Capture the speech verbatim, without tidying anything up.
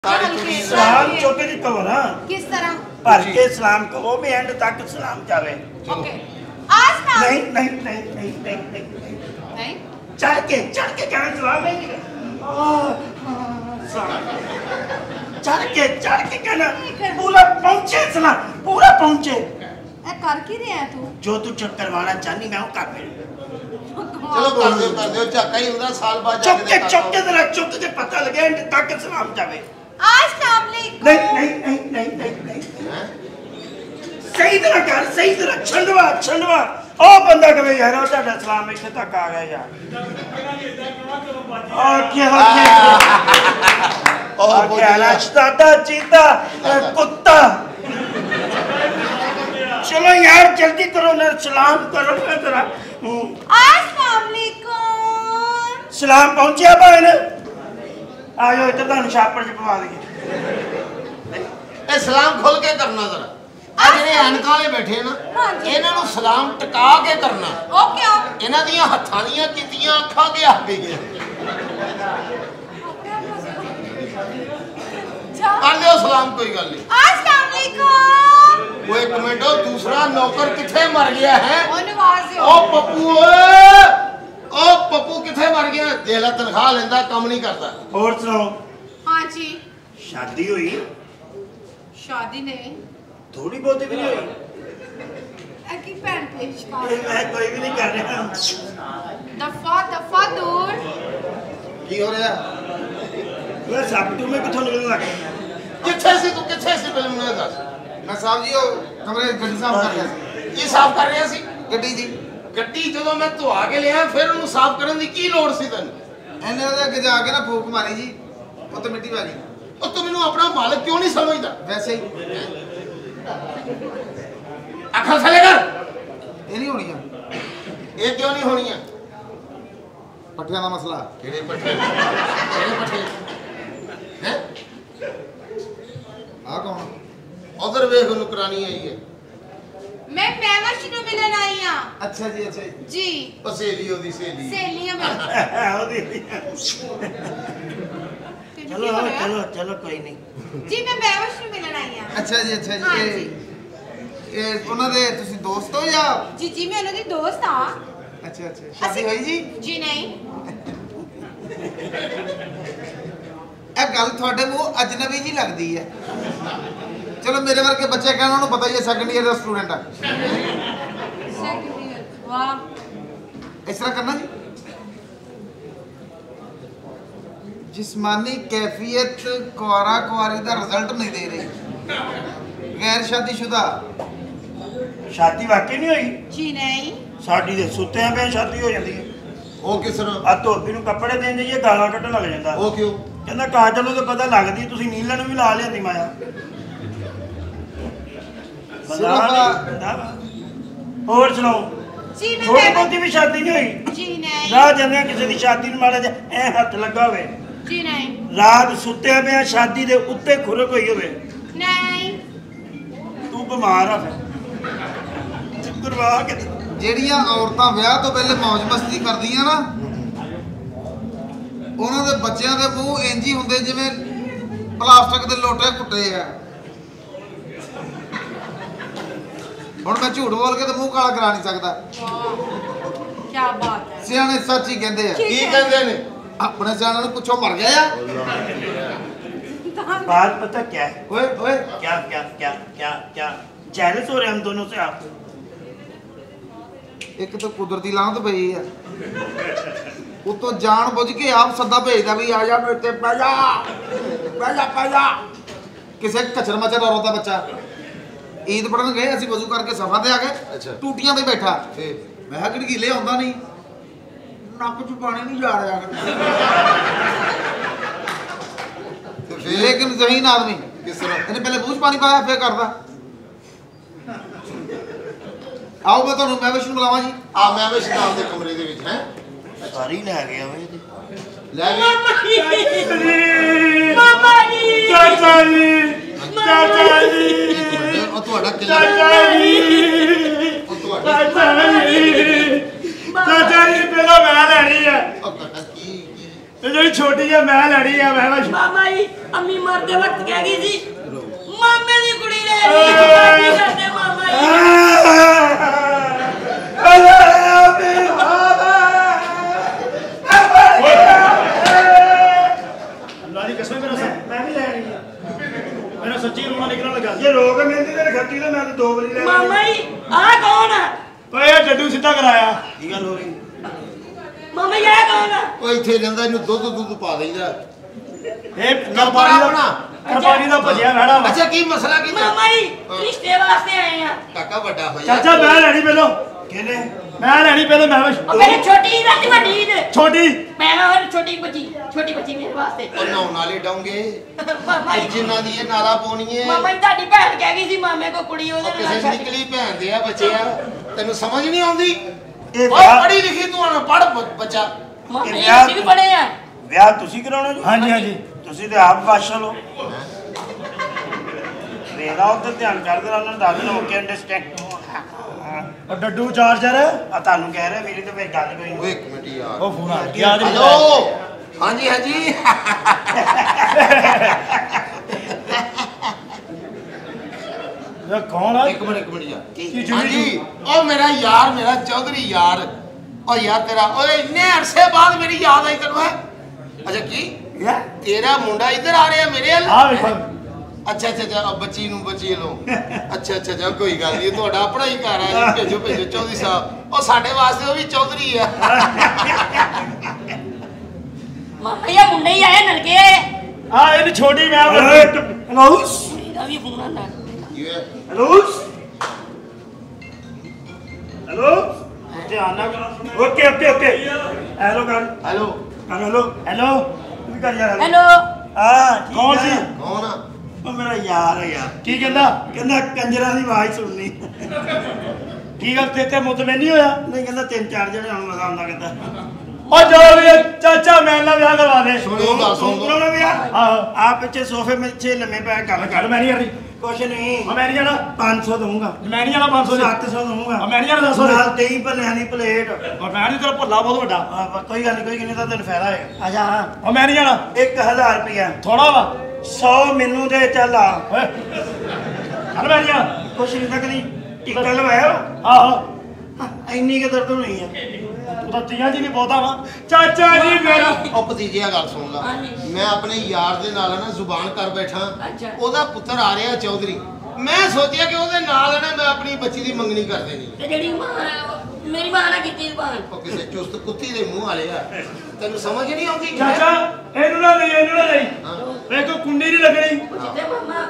सलाम चौके जी कहो ना किस तरह भर के सलाम कहो मैं एंड तक सलाम जावे। ओके आज ना नहीं नहीं नहीं नहीं नहीं नहीं नहीं चढ़ के चढ़ के कहना सलाम है चढ़ के चढ़ के कहना पूरा पहुंचे सलाम पूरा पहुंचे ए कर की रहा है तू जो तू चुप करवाना चाहनी मैं वो कर दे। चलो कर दो कर दो झक्का ही ਹੁੰਦਾ साल बाद चुप के चुप के जरा चुप के पता लगे एंड तक सलाम जावे। आज नहीं नहीं नहीं नहीं नहीं नहीं नहीं सही तरह कर सही तरह छंडवा छंडवा ओ बंदा कहे यार ओ ਤੁਹਾਡਾ ਸਲਾਮ ਇੱਥੇ ਤੱਕ ਆ ਗਿਆ ਯਾर ओके ओके ओ बोला दादा चीता कुत्ता चलो यार जल्दी करो ना सलाम करो ना जरा। अस्सलाम वालेकुम सलाम पहुंचिया भाई ने आयो इधर ਤੁਹਾਨੂੰ ਛਾਪੜ ਚ ਪਵਾ ਦਈਏ। ਇਹ ਸਲਾਮ ਖੁੱਲ ਕੇ ਕਰਨਾ ਜ਼ਰਾ ਆ ਜਿਹੜੇ ਅਨਕਾਂ ਵਾਲੇ ਬੈਠੇ ਨਾ ਇਹਨਾਂ ਨੂੰ ਸਲਾਮ ਟਿਕਾ ਕੇ ਕਰਨਾ। ओके ਇਹਨਾਂ ਦੀਆਂ ਹੱਥਾਂ ਦੀਆਂ ਕੀਤੀਆਂ ਅੱਖਾਂ ਕੇ ਆ ਗਈਆਂ कर लियो सलाम कोई गल नहीं। अस्सलाम वालेकुम वो एक मिनट दूसरा नौकर किथे मर गया है ओ नवाज़ ओ पप्पू ओए ओ पप्पू किथे मर गया जेला तनख्वाह लेंदा काम नहीं करता। और सुनाओ हां जी शादी हुई शादी नहीं थोड़ी बहुत भी नहीं हुई की पैन पेश कर मैं कोई भी नहीं कर रहा दफा दफा दूर की हो रहा मैं सब तू में किथों निकलने लग गया किथे से तू किथे से फिल्म में दस मैं साहब जी वो कमरे गड्डी साफ कर रहा सी ये साफ कर रहे सी गड्डी जी ਗੱਡੀ ਜਦੋਂ ਮੈਂ ਧਵਾ ਕੇ ਲਿਆ ਫਿਰ ਉਹਨੂੰ ਸਾਫ਼ ਕਰਨ ਦੀ ਕੀ ਲੋੜ ਸੀ ਤੈਨੂੰ ਇਹਨੇ ਉਹਦੇ ਅੱਗੇ ਜਾ ਕੇ ਨਾ ਫੂਕ ਮਾਰੀ ਜੀ ਉਹ ਤੇ ਮਿੱਟੀ ਪੈ ਗਈ। ਉਹ ਤੂੰ ਮੈਨੂੰ ਆਪਣਾ ਮਾਲਕ ਕਿਉਂ ਨਹੀਂ ਸਮਝਦਾ ਵੈਸੇ ਹੀ ਅੱਖਾਂ ਥੱਲੇ ਕਰ ਇਹ ਨਹੀਂ ਹੋਣੀ ਆ ਇਹ ਕਿਉਂ ਨਹੀਂ ਹੋਣੀਆਂ ਪੱਠਿਆਂ ਦਾ ਮਸਲਾ ਕਿਹੜੇ ਪੱਠੇ ਕਿਹੜੇ ਪੱਠੇ ਹੈ ਆ ਕੌਣ ਉਧਰ ਵੇਖ ਨੁਕਰਾਨੀ ਆਈ ਹੈ मैं मैवश नु मिलन आई हां। अच्छा जी अच्छा जी ਉਹ ਸਹੇਲੀ ਉਹਦੀ ਸਹੇਲੀ सहेलियां में चलो चलो चलो कोई नहीं जी मैं मैवश नु मिलन आई हां। अच्छा जी अच्छा हाँ जी जी। ਇਹ ਇਹ ਉਹਨਾਂ ਦੇ ਤੁਸੀਂ ਦੋਸਤ ਹੋ ਜਾਂ जी जी मैं उनकी दोस्त हां। अच्छा अच्छा शादी ਹੋਈ ਜੀ जी नहीं ਇਹ ਗੱਲ ਤੁਹਾਡੇ ਮੂੰਹ ਅਜਨਬੀ ਜੀ ਲੱਗਦੀ ਹੈ। चलो मेरे वर्गे बच्चे कहना उन्होंने पता ही है सेकंड ईयर का स्टूडेंट है सेकंड ईयर वाह इस तरह करना जी जिस्मानी कैफियत कुआरा कुआरी का रिजल्ट नहीं दे रही गैर शादीशुदा शादी वाकई नहीं हुई जी नहीं साडी दे सुत्ते पे शादी हो जाती है ਉਹ ਕਿਸ ਤਰ੍ਹਾਂ आ धोबी ਨੂੰ ਕੱਪੜੇ ਦੇਣ ਜਾਈਏ ਗਾਲਾਂ ਕੱਢਣ ਲੱਗ ਜਾਂਦਾ ਉਹ ਕਿਉਂ ਕਹਿੰਦਾ ਕਾਜਲ ਨੂੰ ਤਾਂ ਪਤਾ ਲੱਗਦੀ ਤੁਸੀਂ ਨੀਲਣ ਨੂੰ ਵੀ ਲਾ ਲਿਆਂਦੀ ਮਾਇਆ और सुनाओ जी मैं थोड़ी बहुती भी शादी नहीं हुई जी नहीं राह जाने किसी की शादी में माड़ा जा ए हथ लगा हुए जी नहीं रात सुत्ते पे शादी दे उत्ते खुरक हुई होवे नहीं तू बीमार आ फिर करवा के ਜਿਹੜੀਆਂ ਔਰਤਾਂ ਵਿਆਹ ਤੋਂ ਪਹਿਲੇ ਮौज ਮਸਤੀ ਕਰਦੀਆਂ ਨਾ ਉਹਨਾਂ ਦੇ ਬੱਚਿਆਂ ਦੇ ਮੂੰਹ ਇੰਜ ਹੀ ਹੁੰਦੇ ਜਿਵੇਂ ਪਲਾਸਟਿਕ ਦੇ ਲੋਟੇ ਘੁੱਟੇ ਆ। ਹੁਣ ਮੈਂ ਝੂਠ ਬੋਲ ਕੇ ਤੇ ਮੂੰਹ ਕਾਲਾ ਕਰਾ ਨਹੀਂ ਸਕਦਾ। क्या बात है ਸਿਆਣੇ ਸੱਚ ਹੀ ਕਹਿੰਦੇ ਆ। ਕੀ ਕਹਿੰਦੇ ਨੇ ਆਪਣੇ ਸਿਆਣਿਆਂ ਨੂੰ ਪੁੱਛੋ ਮਰ ਗਏ ਆ। बात पता क्या है ਓਏ ਓਏ क्या क्या क्या क्या क्या जेलस हो रहे हम दोनों से आप ਇੱਕ ਤਾਂ ਕੁਦਰਤੀ ਲਾਂਤ ਪਈ ਆ ਉਤੋਂ ਜਾਣ ਬੁੱਝ ਕੇ ਆਪ ਸੱਦਾ ਭੇਜਦਾ ਵੀ ਆ ਜਾ ਮੇਰੇ ਤੇ ਪੈ ਜਾ ਪੈ ਜਾ ਪੈ ਜਾ ਕਿਸੇ ਕਚਰ ਮਚਰ ਔਰਤ ਦਾ ਬੱਚਾ ਈਦ ਪੜਨ ਗਏ ਅਸੀਂ ਵਜ਼ੂ ਕਰਕੇ ਸਫਾ ਤੇ ਆ ਗਏ ਅੱਛਾ ਟੂਟੀਆਂ ਤੇ ਬੈਠਾ ਫੇਰ ਮੈਂ ਕਿਹਾ ਗੜਗੀਲੇ ਆਉਂਦਾ ਨਹੀਂ ਨੱਕ 'ਚ ਪਾਣੀ ਨਹੀਂ ਜਾ ਰਿਹਾ ਤੇ ਫੇਰ ਲੇਕਿਨ ਜ਼ਹੀਨ ਆਦਮੀ ਕਿਸ ਤਰ੍ਹਾਂ ਇਹਨੇ ਪਹਿਲੇ ਮੂੰਹ 'ਚ ਪਾਣੀ ਪਾਇਆ ਫੇਰ ਕਰਦਾ ਆਓ ਮੈਂ ਤੁਹਾਨੂੰ ਮੈਂ ਵਿਸ਼ਨੂੰ ਬੁਲਾਵਾਂ ਜੀ ਆ ਮੈਂ ਵੀ ਸ਼ਤਾਬ ਦੇ ਕਮਰੇ ਦੇ ਵਿੱਚ ਹੈ सारी ले गया वे ਲੈ ਗਏ मामा जी चाचा जी चाचा जी ਉਹ ਤੁਹਾਡਾ ਕਿਲਾ चाचा जी ਉਹ ਤੁਹਾਡਾ चाचा जी चाचा जी पहला मैं लेनी है ਉਹ ਤੁਹਾਡਾ ਕੀ ਕੀ ਇਹ ਜਿਹੜੀ ਛੋਟੀ ਆ ਮੈਂ ਲੈਣੀ ਆ ਮੈਂ ਵਾ ਮਾਮਾ ਜੀ ਅੰਮੀ ਮਰਦੇ ਵਕਤ ਕਹਿ ਗਈ ਸੀ ਮਾਮੇ ਦੀ ਕੁੜੀ ਲੈ ਲਈ ਕੀ ਕਰਦੇ ਮਾਮਾ ਜੀ ਅੱਲਾ ਦੀ ਕਸਮ ਮੇਰਾ ਮੈਂ ਵੀ ਲੈਣੀ ਆ ਮੇਰਾ ਸੱਚੀ ਰੋਣਾ ਨਿਕਲਣ ਲੱਗਾ ਜੇ ਰੋਕ ਮਿਲਦੀ ਤੇ ਖੱਟੀ ਤੇ ਮੈਂ ਦੋ ਵਾਰੀ ਲੈ ਮਾਮਾ ਜੀ ਆਹ ਕੌਣ ਆ ਓਏ ਇਹ ਡੱਡੂ ਸਿੱਧਾ ਕਰਾਇਆ ਕੀ ਗੱਲ ਹੋ ਰਹੀ ਮਾਮਾ ਜੀ ਆਹ ਕੌਣ ਆ ਉਹ ਇੱਥੇ ਰਹਿੰਦਾ ਇਹਨੂੰ ਦੁੱਧ ਦੁੱਧ ਪਾ ਦੇਈਦਾ ਇਹ ਕਰਬਾਨੀ ਦਾ ਕਰਬਾਨੀ ਦਾ ਭਜਿਆ ਵੜਾ ਵਾ ਅੱਛਾ ਕੀ ਮਸਲਾ ਕੀ ਮਾਮਾ ਜੀ ਰਿਸ਼ਤੇ ਵਾਸਤੇ ਆਏ ਆ ਕਾਕਾ ਵੱਡਾ ਹੋਇਆ ਚਾਚਾ ਮੈਂ ਲੈਣੀ ਪਹਿਲੋਂ ਕਿਹਨੇ ਮੈਂ ਲੈਣੀ ਪਹਿਲੋਂ ਮੈਂ ਉਹ ਮੇਰੇ ਛੋਟੀ ਦਾ ਵੱਡੀ ਦੇ ਛੋਟੀ ਮੈਂ ਹੋਰ ਛੋਟੀ ਬੱਚੀ ਛੋਟੀ ਬੱਚੀ ਮੇਰੇ ਵਾਸਤੇ ਉਹ ਨਹਾਉਣ ਵਾਲੇ ਡਾਉਂਗੇ ਮਾਮਾ ਜੀ ਜਿੰਨਾਂ ਦੀ ਇਹ ਨਾਲਾ ਪਾਉਣੀ ਏ ਮਾਮਾ ਜੀ ਤੁਹਾਡੀ ਭੈਣ ਕਹਿ ਗਈ ਸੀ ਮਾਮੇ ਕੋ ਕੁੜੀ ਉਹਦੇ ਕਿਸੇ ਨਾਲ ਦੀ ਨਿਕਲੀ ਭੈਣ ਦੇ ਆ ਬੱਚੇ ਆ ਤੈਨੂੰ ਸਮਝ ਨਹੀਂ ਆਉਂਦੀ ਇਹ ਉਹ ਵਿਆਹ ਪੜ੍ਹੀ ਲਿਖੀ ਤੂੰ ਅਨਪੜ੍ਹ ਬ- ਬੱਚਾ ਮਾਮਾ ਜੀ ਵਿਆਹ- ਅਸੀਂ ਵੀ ਪੜੇ ਆ ਵਿਆਹ ਤੁਸੀਂ ਕਰਾਉਣਾ ਜੀ ਹਾਂਜੀ ਹਾਂਜੀ ਤੁਸੀਂ ਤੇ ਆਪ ਬਾਸ਼ਲ ਹੋ ਮੇਰਾ ਉੱਤੇ ਧਿਆਨ ਕਰਦੇ ਰਹਿਣਾ ਉਹਨਾਂ ਨੂੰ ਦੱਸ ਦਿਓ ਓਕੇ ਅੰਡਰਸਟੈਂਡ ਉਹ ਡੱਡੂ ਚਾਰਜਰ ਆ ਤੁਹਾਨੂੰ ਕਹਿ ਰਿਹਾ ਮੇਰੀ ਤੇ ਫਿਰ ਗੱਲ ਕੋਈ ਓਏ ਨਹੀਂ ਇੱਕ ਮਿੰਟ ਯਾਰ ਉਹ ਫੋਨ ਆ ਗਿਆ ਹੈਲੋ ਹਾਂਜੀ ਹਾਂਜੀ ਇਹ ਕੌਣ ਆ ਇੱਕ ਮਿੰਟ ਇੱਕ ਮਿੰਟ ਯਾਰ ਕੀ ਜੁੜੀ ਹਾਂਜੀ ਉਹ ਮੇਰਾ ਯਾਰ ਮੇਰਾ ਚੌਧਰੀ ਯਾਰ ਉਹ ਯਾਰ ਤੇਰਾ ਓਏ ਇੰਨੇ ਅਰਸੇ ਬਾਅਦ ਮੇਰੀ ਯਾਦ ਆਈ ਤੈਨੂੰ ਹੈ ਅੱਛਾ ਕੀ ਤੇਰਾ ਮੁੰਡਾ ਇੱਧਰ ਆ ਰਿਹਾ ਮੇਰੇ ਵੱਲ ਆ ਵੇਖੋ ਅੱਛਾ ਅੱਛਾ ਅੱਛਾ ਉਹ ਬੱਚੀ ਨੂੰ ਬੱਚੀ ਲੋ ਅੱਛਾ ਅੱਛਾ ਅੱਛਾ ਕੋਈ ਗੱਲ ਨਹੀਂ ਤੁਹਾਡਾ ਆਪਣਾ ਹੀ ਘਰ ਆ ਜੀ ਭੇਜੋ ਭੇਜੋ ਚੌਧਰੀ ਸਾਹਿਬ ਉਹ ਸਾਡੇ ਵਾਸਤੇ ਉਹ ਵੀ ਚੌਧਰੀ ਆ ਮਾਮਾ ਜੀ ਇਹ ਮੁੰਡੇ ਹੀ ਆਏ ਨਲਕੇ ਆ ਇਹਨੂੰ ਛੋਟੀ ਮੈਂ ਹਲੋਸ ਕੁੜੀ ਦਾ ਵੀ ਫੋਨ ਆਉਂਦਾ ਹਲੋਸ ਹੈਲੋ ਧਿਆਨ ਨਾਲ ਕਰੋ ਓਕੇ ਓਕੇ ਓਕੇ ਹੈਲੋ ਕਰ ਹੈਲੋ ਹੈਲੋ ਹੈਲੋ ਤੂੰ ਵੀ ਕਰ ਯਾਰ ਹੈਲੋ ਹਾਂ ਕੌਣ ਸੀ ਕੌਣ ਆ ਉਹ ਮੇਰਾ ਯਾਰ ਹੈ ਯਾਰ ਕੀ ਕਹਿੰਦਾ ਕਹਿੰਦਾ ਕੰਜਰਾਂ ਦੀ ਆਵਾਜ਼ ਸੁਣਨੀ ਕੀ ਗੱਲ ਤੇ ਤੇ ਮੁਤਮੈਨ ਨਹੀਂ ਹੋਇਆ ਨਹੀਂ ਕਹਿੰਦਾ ਤਿੰਨ ਚਾਰ ਜਣੇ ਹੁਣ ਮਜ਼ਾ ਆਉਂਦਾ ਕਹਿੰਦਾ ਉਹ ਜੋ ਵੀ ਚਾਚਾ ਮੈਂ ਨਾ ਵਿਆਹ ਕਰਵਾ ਦੇ ਸੁਣੋ ਗੱਲ ਸੁਣ ਲਓ ਸੁਣੋ ਵਿਆਹ ਆਹੋ ਆ ਪਿੱਛੇ ਸੋਫੇ ਪਿੱਛੇ ਲੰਮੇ ਪੈ ਗੱਲ ਕਰ ਮੈਂ ਨਹੀਂ ਕਰਨੀ ਕੁਛ ਨਹੀਂ ਮੈਂ ਨਹੀਂ ਜਾਣਾ ਪੰਜ ਸੌ ਦਊਂਗਾ ਮੈਂ ਨਹੀਂ ਜਾਣਾ ਪੰਜ ਸੌ ਸੱਤ ਸੌ ਦਊਂਗਾ ਮੈਂ ਨਹੀਂ ਜਾਣਾ ਦਸ ਸੌ ਨਾਲ ਤੇਈ ਭਲਿਆਂ ਦੀ ਪਲੇਟ ਔਰ ਮੈਂ ਨਹੀਂ ਤੇਰਾ ਭੱਲਾ ਬਹੁਤ ਵੱਡਾ ਕੋਈ ਗੱਲ ਨਹੀਂ ਕੋਈ ਨਹੀਂ ਤਾਂ ਤੈਨੂੰ ਫਾਇਦਾ ਹੋਏਗਾ ਆ ਜਾ ਹਾਂ ਉਹ ਮੈਂ ਨਹੀਂ ਜਾਣਾ ਇੱਕ ਹਜ਼ਾਰ ਰੁਪਇਆ ਥੋੜਾ ਵਾ ਸੌ ਮੈਨੂੰ ਦੇ ਚੱਲ ਆ ਓਏ ਚੱਲ ਮੈਂ ਨਹੀਂ ਜਾਣਾ ਕੁਛ ਨਹੀਂ ਸਕਦੀ ਟਿਕਟ ਲਵਾਇਆ ਆਹੋ ਇੰਨੀ ਕਿ ਦਰਦ ਹੋਣੀ ਆ ਤੂੰ ਤਾਂ ਤੀਆਂ ਜੀ ਵੀ ਬਹੁਤਾ ਵਾ ਚਾਚਾ ਜੀ ਮੇਰਾ ਉਹ ਭਤੀਜਿਆ ਗੱਲ ਸੁਣ ਲਾ ਮੈਂ ਆਪਣੇ ਯਾਰ ਦੇ ਨਾਲ ਨਾ ਜ਼ੁਬਾਨ ਕਰ ਬੈਠਾ ਉਹਦਾ ਪੁੱਤਰ ਆ ਰਿਹਾ ਚੌਧਰੀ ਮੈਂ ਸੋਚਿਆ ਕਿ ਉਹਦੇ ਨਾਲ ਨਾ ਮੈਂ ਆਪਣੀ ਬੱਚੀ ਦੀ ਮੰਗਣੀ ਕਰ ਦੇਣੀ ਤੇ ਜਿਹੜੀ ਮਾਂ ਮੇਰੀ ਮਾਂ ਨੇ ਕੀਤੀ ਜ਼ਬਾਨ ਉਹ ਕਿਸੇ ਚੁਸਤ ਕੁੱਤੀ ਦੇ ਮੂੰਹ ਵਾਲੇ ਆ ਤੈਨੂੰ ਸਮਝ ਨਹੀਂ ਆਉਂਦੀ ਚਾਚਾ ਇਹਨੂੰ ਨਾ ਲਈ ਇਹਨੂੰ ਨਾ ਲਈ ਵੇਖੋ ਕੁੰਡੀ ਨਹੀਂ ਲੱਗਣੀ ਜਿੱਥੇ ਮਾਮਾ